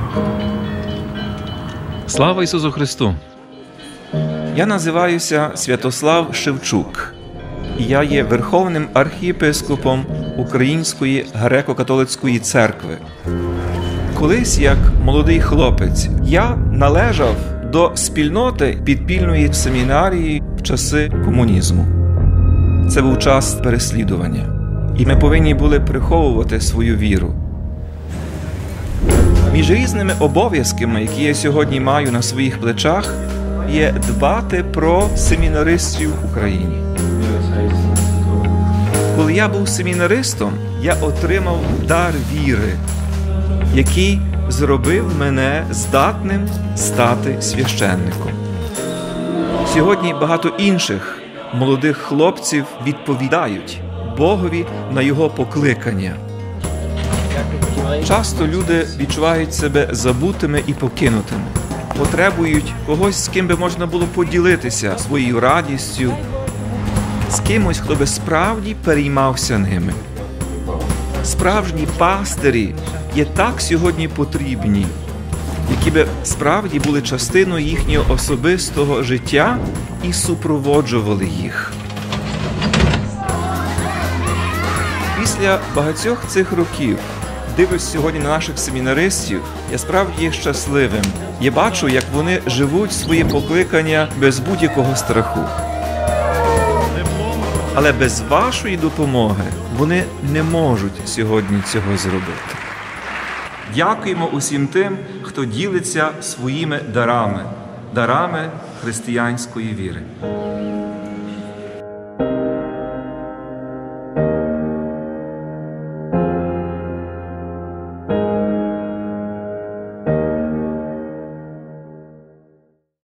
Слава Ісусу Христу! Я називаюся Святослав Шевчук. Я є Верховним архієпископом Української греко-католицької церкви. Колись, як молодий хлопець, я належав до спільноти підпільної семінарії в часи комунізму. Це був час переслідування. І ми повинні були приховувати свою віру. Між різними обов'язками, які я сьогодні маю на своїх плечах, є дбати про семінаристів в Україні. Коли я був семінаристом, я отримав дар віри, який зробив мене здатним стати священником. Сьогодні багато інших молодих хлопців відповідають Богові на Його покликання. Часто люди відчувають себе забутими і покинутими, потребують когось, з ким би можна було поділитися своєю радістю, з кимось, хто би справді переймався ними. Справжні пастирі є так сьогодні потрібні, які би справді були частиною їхнього особистого життя і супроводжували їх. Після багатьох цих років, дивлюсь сьогодні на наших семінаристів, я справді є щасливим. Я бачу, як вони живуть своє покликання без будь-якого страху. Але без вашої допомоги вони не можуть сьогодні цього зробити. Дякуємо усім тим, хто ділиться своїми дарами християнської віри.